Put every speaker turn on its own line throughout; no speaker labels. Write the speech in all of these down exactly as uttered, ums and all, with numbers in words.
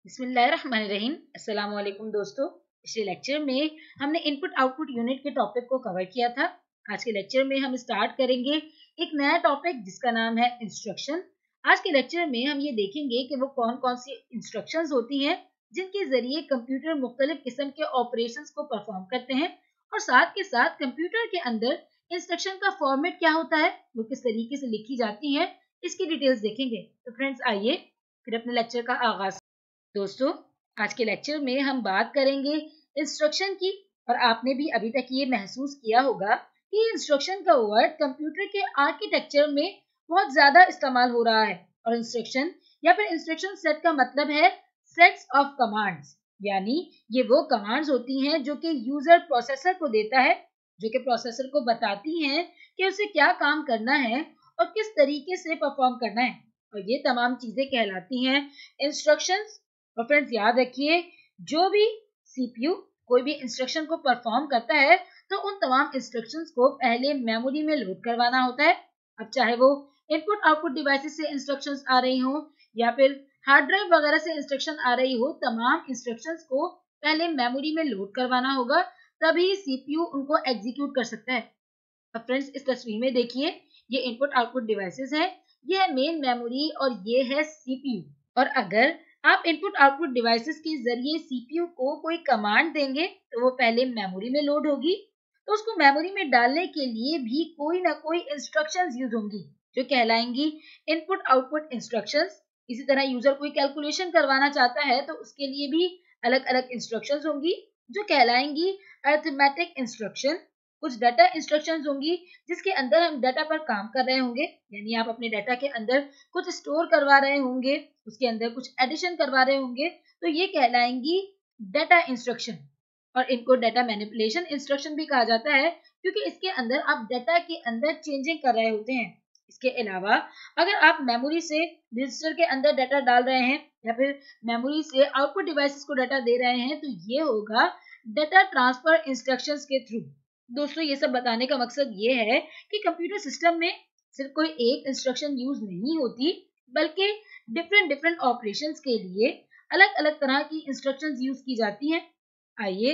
बिस्मिल्लाहिर्रहमानिर्रहीम। अस्सलाम वालेकुम दोस्तों। पिछले लेक्चर में हमने इनपुट आउटपुट यूनिट के टॉपिक को कवर किया था। आज के लेक्चर में हम स्टार्ट करेंगे एक नया टॉपिक जिसका नाम है इंस्ट्रक्शन। आज के लेक्चर में हम ये देखेंगे कि वो कौन कौन सी इंस्ट्रक्शंस होती हैं जिनके जरिए कंप्यूटर मुख्तलिफ किस्म के ऑपरेशंस को परफॉर्म करते हैं, और साथ के साथ कंप्यूटर के अंदर इंस्ट्रक्शन का फॉर्मेट क्या होता है, वो किस तरीके से लिखी जाती है, इसकी डिटेल्स देखेंगे। तो फ्रेंड्स आइए फिर अपने लेक्चर का आगाज। दोस्तों आज के लेक्चर में हम बात करेंगे इंस्ट्रक्शन की, और आपने भी अभी तक ये महसूस किया होगा कि इंस्ट्रक्शन का वर्ड कंप्यूटर के आर्किटेक्चर में बहुत ज्यादा इस्तेमाल हो रहा है। और इंस्ट्रक्शन या फिर इंस्ट्रक्शन सेट का मतलब है सेट्स ऑफ कमांड्स, यानी ये वो कमांड्स होती हैं जो कि यूजर प्रोसेसर को देता है, जो कि प्रोसेसर को बताती हैं कि उसे क्या काम करना है और किस तरीके से परफॉर्म करना है, और ये तमाम चीजें कहलाती हैं इंस्ट्रक्शंस। और फ्रेंड्स याद रखिए, जो भी सीपीयू कोई भी इंस्ट्रक्शन को परफॉर्म करता है तो उन तमाम इंस्ट्रक्शंस को पहले मेमोरी में लोड करवाना होता है। अब चाहे वो इनपुट आउटपुट डिवाइसेस से इंस्ट्रक्शंस आ रही हो या फिर हार्ड ड्राइव वगैरह से इंस्ट्रक्शन आ रही हो, तमाम इंस्ट्रक्शंस को पहले मेमोरी में लोड करवाना होगा, तभी सीपीयू उनको एग्जीक्यूट कर सकता है। अब फ्रेंड्स इस तस्वीर में देखिए, ये इनपुट आउटपुट डिवाइसेस है, ये है मेन मेमोरी और ये है सीपीयू। और अगर आप इनपुट आउटपुट डिवाइसेस के जरिए सीपीयू को कोई कमांड देंगे तो वो पहले मेमोरी में लोड होगी, तो उसको मेमोरी में डालने के लिए भी कोई ना कोई इंस्ट्रक्शंस यूज होंगी जो कहलाएंगी इनपुट आउटपुट इंस्ट्रक्शंस। इसी तरह यूजर कोई कैलकुलेशन करवाना चाहता है तो उसके लिए भी अलग अलग इंस्ट्रक्शंस होंगी जो कहलाएंगी अरिथमेटिक इंस्ट्रक्शन। कुछ डाटा इंस्ट्रक्शंस होंगी जिसके अंदर हम डाटा पर काम कर रहे होंगे, यानी आप अपने डाटा के अंदर कुछ स्टोर करवा रहे होंगे, उसके अंदर कुछ एडिशन करवा रहे होंगे, तो ये कहलाएंगी डाटा इंस्ट्रक्शन। और इनको डाटा मैनिपुलेशन इंस्ट्रक्शन भी कहा जाता है, क्योंकि इसके अंदर आप डाटा के अंदर चेंजिंग कर रहे होते हैं। इसके अलावा अगर आप मेमोरी से रजिस्टर के अंदर डाटा डाल रहे हैं या फिर मेमोरी से आउटपुट डिवाइसेस को डाटा दे रहे हैं, तो ये होगा डाटा ट्रांसफर इंस्ट्रक्शंस के थ्रू। दोस्तों ये सब बताने का मकसद ये है कि कंप्यूटर सिस्टम में सिर्फ कोई एक इंस्ट्रक्शन यूज नहीं होती, बल्कि डिफरेंट डिफरेंट ऑपरेशंस के लिए अलग अलग तरह की इंस्ट्रक्शंस यूज की जाती हैं। आइए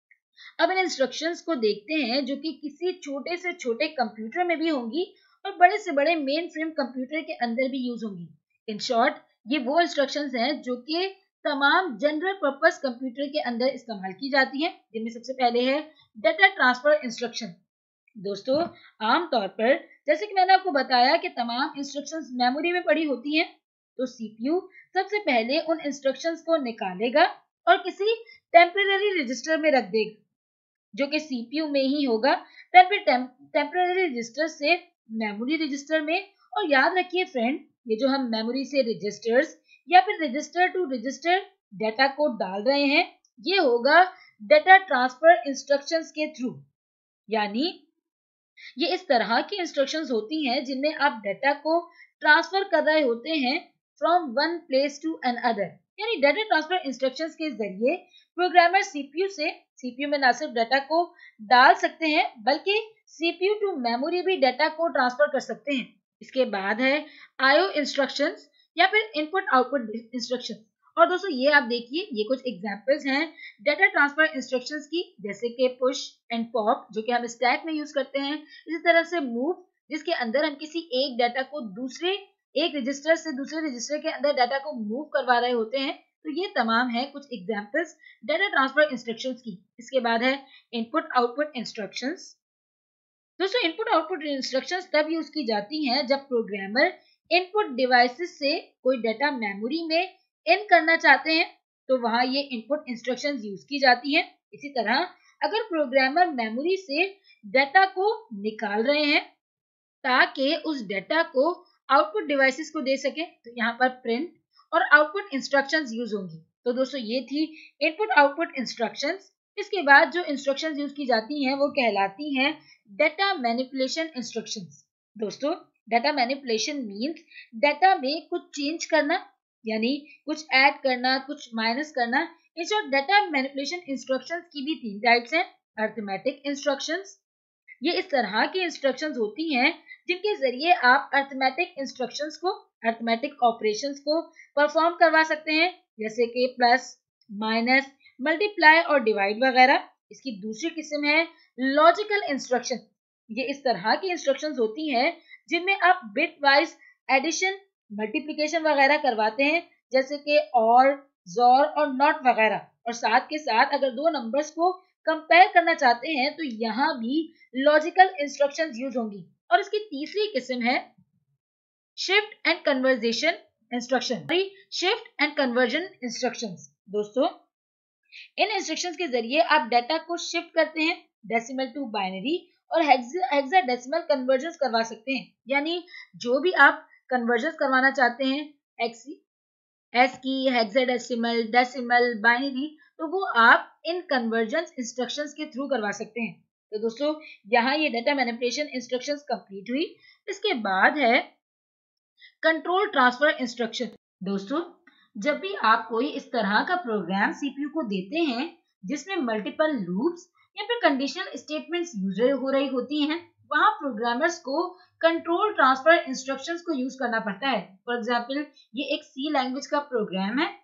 अब इन इंस्ट्रक्शंस को देखते हैं जो कि किसी छोटे से छोटे कंप्यूटर में भी होंगी और बड़े से बड़े मेन फ्रेम कंप्यूटर के अंदर भी यूज होंगी। इन शॉर्ट ये वो इंस्ट्रक्शंस हैं जो कि तमाम जनरल पर्पस कंप्यूटर के अंदर इस्तेमाल की जाती हैं, जिनमें सबसे पहले है डाटा ट्रांसफर इंस्ट्रक्शन। दोस्तों आमतौर पर जैसे कि मैंने आपको बताया कि तमाम इंस्ट्रक्शंस मेमोरी में पड़ी होती हैं, तो सीपीयू सबसे पहले उन इंस्ट्रक्शंस को निकालेगा और किसी टेम्परेरी रजिस्टर में रख देगा जो कि सीपीयू में ही होगा, फिर टेम्परेरी रजिस्टर से मेमोरी रजिस्टर में। और याद रखिए फ्रेंड, ये जो हम मेमोरी से रजिस्टर्स या फिर रजिस्टर टू रजिस्टर डाटा को डाल रहे हैं, ये होगा डाटा ट्रांसफर इंस्ट्रक्शंस के थ्रू। यानी ये इस तरह की इंस्ट्रक्शंस होती हैं जिनमें आप डाटा को ट्रांसफर कर रहे होते हैं from one place to another. यानी डाटा ट्रांसफर इंस्ट्रक्शंस के जरिए प्रोग्रामर सीपीयू से सीपीयू में ना सिर्फ डाटा को डाल सकते हैं बल्कि सीपीयू टू मेमोरी भी डाटा को ट्रांसफर कर सकते हैं। इसके बाद है आईओ इंस्ट्रक्शंस या फिर इनपुट आउटपुट इंस्ट्रक्शंस। और दोस्तों ये आप देखिए, ये कुछ एग्जांपल्स हैं डाटा ट्रांसफर इंस्ट्रक्शंस की, जैसे कि पुश एंड पॉप जो कि हम स्टैक में यूज करते हैं। इसी तरह से मूव, जिसके अंदर हम किसी एक डाटा को दूसरे एक रजिस्टर से दूसरे रजिस्टर के अंदर डाटा को मूव करवा रहे होते हैं। तो ये तमाम है कुछ एग्जांपल्स डाटा ट्रांसफर इंस्ट्रक्शंस की। इसके बाद है इनपुट आउटपुट इंस्ट्रक्शंस। दोस्तों इनपुट आउटपुट इंस्ट्रक्शंस तब यूज की जाती हैं जब प्रोग्रामर इनपुट डिवाइसेस से कोई डाटा मेमोरी में इन करना चाहते हैं, तो वहां ये इनपुट इंस्ट्रक्शंस यूज की जाती हैं। इसी तरह अगर प्रोग्रामर मेमोरी से डाटा को निकाल रहे हैं ताकि उस डाटा को आउटपुट डिवाइसेस को दे सके, तो यहाँ पर प्रिंट और आउटपुट इंस्ट्रक्शंस यूज होंगी। तो दोस्तों ये थी इनपुट आउटपुट इंस्ट्रक्शंस। इसके बाद जो इंस्ट्रक्शंस यूज की जाती हैं वो कहलाती हैं डाटा मैनिपुलेशन इंस्ट्रक्शंस। दोस्तों डाटा मैनिपुलेशन मींस डाटा में कुछ चेंज करना, यानी कुछ ऐड करना, कुछ माइनस करना। In short data manipulation instructions की भी तीन टाइप्स हैं। अरिथमेटिक इंस्ट्रक्शंस, ये इस तरह की इंस्ट्रक्शंस होती हैं जिनके जरिए आप अरिथमेटिक इंस्ट्रक्शंस को, अरिथमेटिक ऑपरेशंस को परफॉर्म करवा सकते हैं। जैसे कि प्लस, माइनस, मल्टीप्लाई और डिवाइड वगैरह। इसकी दूसरी किस्म है लॉजिकल इंस्ट्रक्शन। ये इस तरह की इंस्ट्रक्शंस होती हैं जिनमें आप बिट वाइज एडिशन, मल्टीप्लिकेशन वगैरह करवाते हैं, जैसे कि और, जोर और नॉट वगैरह। और साथ के साथ अगर दो नंबर्स को कंपेयर करना चाहते हैं तो यहाँ भी लॉजिकल इंस्ट्रक्शंस यूज होंगी। और इसकी तीसरी किस्म है shift and conversation instruction, shift and conversion instructions. दोस्तों, इन इंस्ट्रक्शंस के जरिए आप डाटा को शिफ्ट करते हैं डेसिमल टू बाइनरी और हेक्साडेसिमल कन्वर्जन करवा सकते हैं। यानी जो भी आप कन्वर्जन करवाना चाहते हैं एक्स एस की, हेक्साडेसिमल, डेसिमल, बाइनरी, तो वो आप इन कन्वर्जन इंस्ट्रक्शंस के थ्रू करवा सकते हैं। तो दोस्तों, यहाँ ये डाटा मैनिपुलेशन इंस्ट्रक्शंस कंप्लीट हुई। इसके बाद है कंट्रोल ट्रांसफर इंस्ट्रक्शन। दोस्तों, जब भी आप कोई इस तरह का प्रोग्राम सीपीयू को देते हैं जिसमें मल्टीपल लूप्स या फिर कंडीशनल स्टेटमेंट्स यूज हो रही होती हैं, वहां प्रोग्रामर्स को कंट्रोल ट्रांसफर इंस्ट्रक्शंस को यूज करना पड़ता है। फॉर एग्जांपल, ये एक सी लैंग्वेज का प्रोग्राम है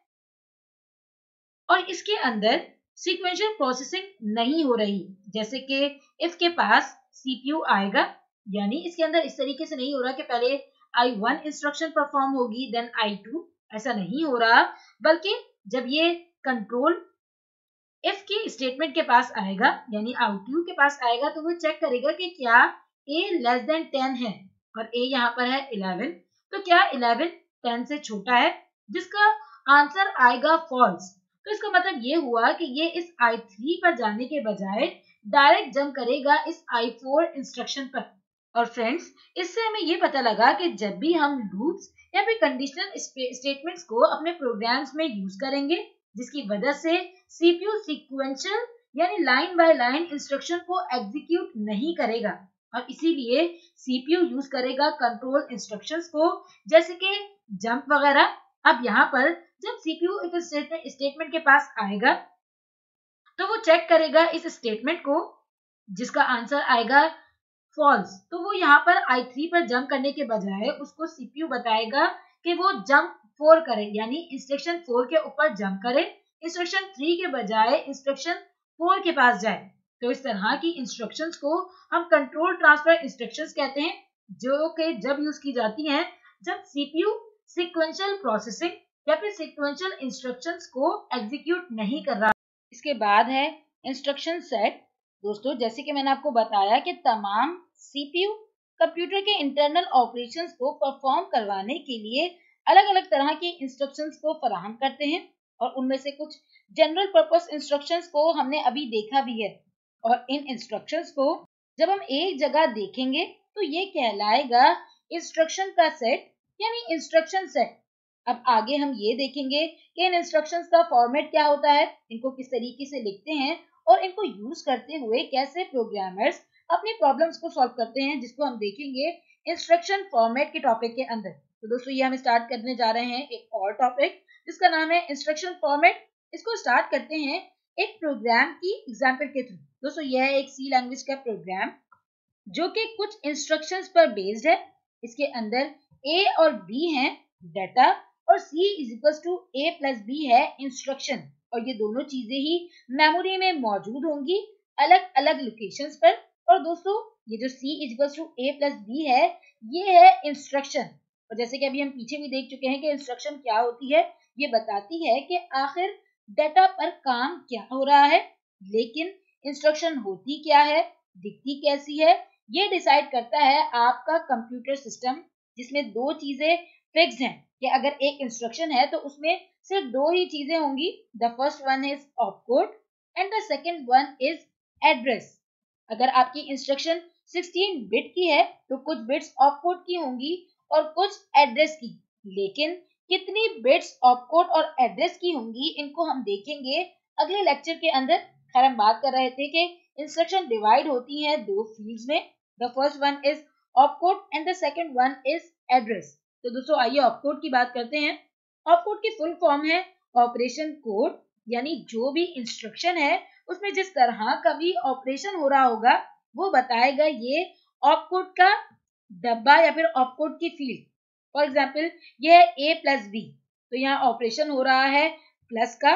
और इसके अंदर सीक्वेंशियल प्रोसेसिंग नहीं हो रही, जैसे कि इसके पास सीपीयू आएगा, यानी इसके अंदर इस तरीके से नहीं हो रहा कि पहले आई वन इंस्ट्रक्शन परफॉर्म होगी देन आई टू, ऐसा नहीं हो रहा, बल्कि जब ये कंट्रोल इफ की स्टेटमेंट के पास आएगा, यानी आउटयू के पास आएगा, तो वो चेक करेगा कि क्या a लेस देन टेन है और a यहाँ पर है इलेवन, तो क्या इलेवन टेन से छोटा है, जिसका आंसर आएगा फॉल्स। तो इसका मतलब ये हुआ कि ये इस आई थ्री पर जाने के बजाय डायरेक्ट जंप करेगा इस आई फोर इंस्ट्रक्शन पर। और फ्रेंड्स, इससे हमें ये पता लगा कि जब भी हम लूप्स या फिर कंडीशनल स्टेटमेंट्स को अपने प्रोग्राम्स में यूज करेंगे, जिसकी वजह से सीपीयू सीक्वेंशियल यानी लाइन बाय लाइन इंस्ट्रक्शन को एग्जीक्यूट नहीं करेगा और इसीलिए सीपीयू यूज करेगा कंट्रोल इंस्ट्रक्शंस को, जैसे कि जंप वगैरह। अब यहाँ पर जब सीपीयू एक स्टेटमेंट स्टेटमेंट के पास आएगा तो वो चेक करेगा इस स्टेटमेंट को, जिसका आंसर आएगा फॉल्स। तो वो यहाँ पर आई थ्री पर जंप करने के बजाय उसको सीपीयू बताएगा कि वो जंप फोर करे, यानी इंस्ट्रक्शन फोर के ऊपर जंप करे, इंस्ट्रक्शन थ्री के बजाय इंस्ट्रक्शन फोर के पास जाए। तो इस तरह की इंस्ट्रक्शंस को हम कंट्रोल ट्रांसफर इंस्ट्रक्शंस कहते हैं, जो कि जब यूज की जाती हैं जब सीपीयू सीक्वेंशियल प्रोसेसिंग या फिर सीक्वेंशियल इंस्ट्रक्शंस को एग्जीक्यूट नहीं कर रहा। इसके बाद है इंस्ट्रक्शन सेट। दोस्तों, जैसे कि मैंने आपको बताया कि तमाम सीपीयू कंप्यूटर के इंटरनल ऑपरेशंस को परफॉर्म करवाने के लिए अलग अलग तरह की इंस्ट्रक्शंस को फराहम करते हैं और उनमें से कुछ जनरल पर्पस इंस्ट्रक्शंस को हमने अभी देखा भी है। और इन इंस्ट्रक्शंस को जब हम एक जगह देखेंगे तो ये कहलाएगा इंस्ट्रक्शन का सेट, यानी इंस्ट्रक्शन सेट। अब आगे हम ये देखेंगे कि इन इंस्ट्रक्शंस का फॉर्मेट क्या होता है, इनको किस तरीके से लिखते हैं और इनको यूज करते हुए कैसे प्रोग्रामर्स अपनी प्रॉब्लम्स को सॉल्व करते हैं, जिसको हम देखेंगे इंस्ट्रक्शन फॉर्मेट के टॉपिक के अंदर। तो दोस्तों, ये हम स्टार्ट करने जा रहे हैं एक और टॉपिक जिसका नाम है इंस्ट्रक्शन फॉर्मेट। इसको स्टार्ट करते हैं एक प्रोग्राम की एग्जाम्पल के थ्रू। दोस्तों, यह है एक सी लैंग्वेज का प्रोग्राम जो कि कुछ इंस्ट्रक्शंस पर बेस्ड है। इसके अंदर ए और बी है डाटा और C is equal to A plus B है इंस्ट्रक्शन, और ये दोनों चीजें ही मेमोरी में मौजूद होंगी अलग अलग लोकेशंस पर। और दोस्तों, ये जो C is equal to A plus B है, ये है इंस्ट्रक्शन। और जैसे कि अभी हम पीछे भी देख चुके हैं कि इंस्ट्रक्शन क्या होती है, ये बताती है कि आखिर डाटा पर काम क्या हो रहा है, लेकिन इंस्ट्रक्शन होती क्या है, दिखती कैसी है, ये डिसाइड करता है आपका कंप्यूटर सिस्टम, जिसमें दो चीजें फिक्स हैं कि अगर एक इंस्ट्रक्शन है तो उसमें सिर्फ दो ही चीजें होंगी। The first one is opcode and the second one is address. अगर आपकी इंस्ट्रक्शन सिक्सटीन बिट की है तो कुछ बिट्स ऑपकोड की होंगी और कुछ एड्रेस की, लेकिन कितनी बिट्स ऑपकोड और एड्रेस की होंगी इनको हम देखेंगे अगले लेक्चर के अंदर। खैर, हम बात कर रहे थे कि इंस्ट्रक्शन डिवाइड होती हैं दो फील्ड्स में। The first one is opcode and the second one is address. तो दोस्तों, आइए ऑपकोड की बात करते हैं। ऑपकोड की फुल फॉर्म है ऑपरेशन कोड, यानी जो भी इंस्ट्रक्शन है उसमें जिस तरह का भी ऑपरेशन हो रहा होगा वो बताएगा ये ऑपकोड का डब्बा या फिर ऑपकोड की फील्ड। फॉर एग्जाम्पल, ये है ए प्लस बी, तो यहाँ ऑपरेशन हो रहा है प्लस का,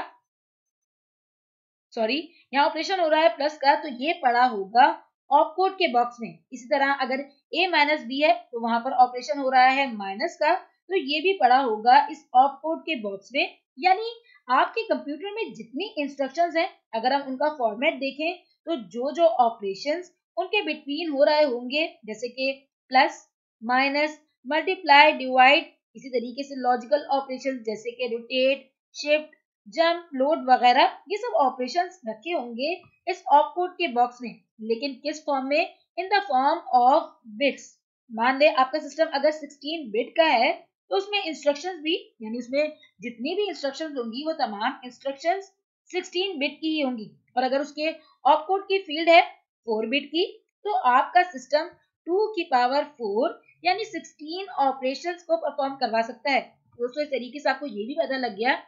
सॉरी यहाँ ऑपरेशन हो रहा है प्लस का, तो ये पड़ा होगा ऑपकोड के बॉक्स में। इसी तरह अगर a माइनस बी है तो वहां पर ऑपरेशन हो रहा है माइनस का, तो ये भी पड़ा होगा इस ऑपकोड के बॉक्स में। यानी आपके कंप्यूटर में जितनी इंस्ट्रक्शंस हैं, अगर हम उनका फॉर्मेट देखें तो जो जो ऑपरेशंस उनके बिटवीन हो रहे होंगे, जैसे कि प्लस, माइनस, मल्टीप्लाई, डिवाइड, इसी तरीके से लॉजिकल ऑपरेशंस जैसे कि रोटेट, शिफ्ट, जंप, लोड वगैरह, ये सब ऑपरेशंस रखे होंगे इस ऑपकोड के बॉक्स में। लेकिन किस फॉर्म में? In the form of bits. मान ले आपका सिस्टम अगर सोलह बिट का है तो उसमें इंस्ट्रक्शंस भी, यानी उसमें जितनी भी इंस्ट्रक्शंस होंगी वो तमाम इंस्ट्रक्शंस सोलह बिट की ही होंगी। और अगर उसके ऑपकोड की फील्ड है चार बिट की, तो आपका सिस्टम टू की पावर फोर यानी सोलह ऑपरेशंस को परफॉर्म करवा सकता है। दोस्तों इस तरीके से आपको ये भी पता लग गया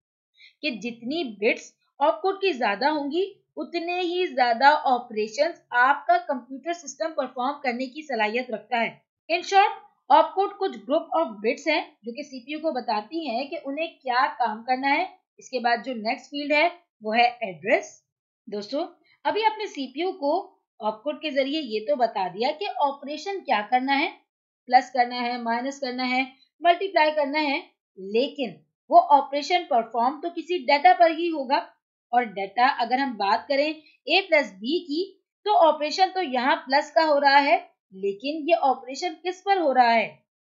कि जितनी बिट्स ऑपकोड की ज्यादा होंगी उतने ही ज्यादा ऑपरेशंस आपका कंप्यूटर सिस्टम परफॉर्म करने की सलाहियत रखता है। इन शॉर्ट, ऑपकोड कुछ ग्रुप ऑफ बिट्स हैं जो कि सीपीयू को बताती हैं कि उन्हें क्या काम करना है। इसके बाद जो नेक्स्ट फील्ड है वो है एड्रेस। दोस्तों अभी आपने सीपीयू को ऑपकोड के जरिए ये तो बता दिया कि ऑपरेशन क्या करना है, प्लस करना है, माइनस करना है, मल्टीप्लाई करना है, लेकिन वो ऑपरेशन परफॉर्म तो किसी डाटा पर ही होगा। और डाटा अगर हम बात करें a प्लस बी की, तो ऑपरेशन तो यहाँ प्लस का हो रहा है, लेकिन ये ऑपरेशन किस पर हो रहा है?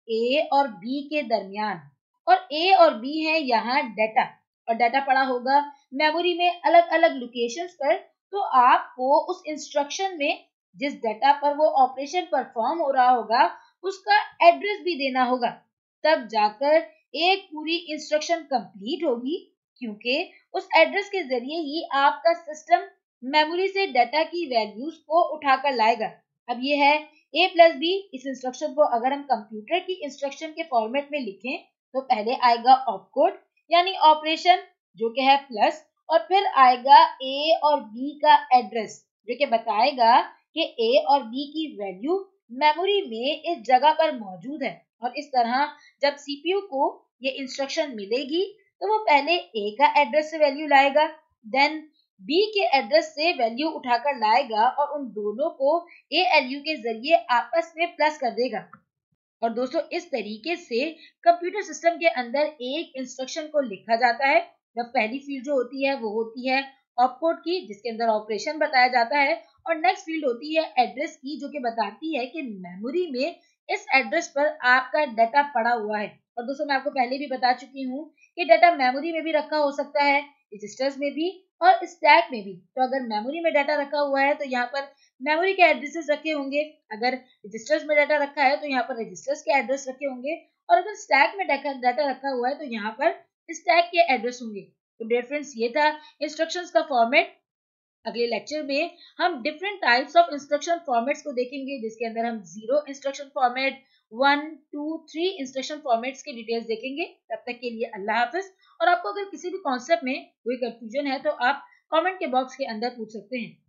a और b के दरमियान। और a और b है यहाँ डाटा, और डाटा पड़ा होगा मेमोरी में अलग अलग लोकेशंस पर। तो आपको उस इंस्ट्रक्शन में जिस डाटा पर वो ऑपरेशन परफॉर्म हो रहा होगा उसका एड्रेस भी देना होगा, तब जाकर एक पूरी इंस्ट्रक्शन कंप्लीट होगी, क्योंकि उस एड्रेस के जरिए ही आपका सिस्टम मेमोरी से डाटा की वैल्यूज को उठाकर लाएगा। अब ये है a प्लस बी। इस इंस्ट्रक्शन को अगर हम कंप्यूटर की इंस्ट्रक्शन के फॉर्मेट में लिखें तो पहले आएगा ऑपकोड यानी ऑपरेशन जो कि है प्लस, और फिर आएगा a और b का एड्रेस जो कि बताएगा कि a और b की वैल्यू मेमोरी में इस जगह पर मौजूद है। और इस तरह जब सीपीयू को ये इंस्ट्रक्शन मिलेगी तो वो पहले a का एड्रेस से वैल्यू लाएगा, देन b के एड्रेस से वैल्यू उठाकर लाएगा और उन दोनों को A L U के जरिए आपस में प्लस कर देगा। और दोस्तों इस तरीके से कंप्यूटर सिस्टम के अंदर एक इंस्ट्रक्शन को लिखा जाता है। जब पहली फील्ड जो होती है वो होती है ऑपकोड की, जिसके अंदर ऑपरेशन बताया जाता है, और नेक्स्ट फील्ड होती है एड्रेस की जो कि बताती है कि मेमोरी में इस एड्रेस पर आपका डाटा पड़ा हुआ है। और दोस्तों मैं आपको पहले भी बता चुकी हूँ कि डाटा मेमोरी में भी रखा हो सकता है, रजिस्टर्स में भी और स्टैक में भी। तो अगर मेमोरी में डाटा रखा हुआ है तो यहाँ पर मेमोरी के एड्रेसेस रखे होंगे, अगर रजिस्टर्स में डाटा रखा है तो यहाँ पर रजिस्टर्स के एड्रेस रखे होंगे, और अगर स्टैक में डाटा रखा हुआ है तो यहाँ पर स्टैक के एड्रेस होंगे। तो डियर फ्रेंड्स ये था इंस्ट्रक्शंस का फॉर्मेट। अगले लेक्चर में हम different types of instruction formats को देखेंगे, जिसके अंदर हम zero instruction format, one, two, three instruction formats की डिटेल्स देखेंगे। तब तक के लिए अल्लाह हाफिज। और आपको अगर किसी भी कॉन्सेप्ट में कोई कंफ्यूजन है तो आप कमेंट के बॉक्स के अंदर पूछ सकते हैं।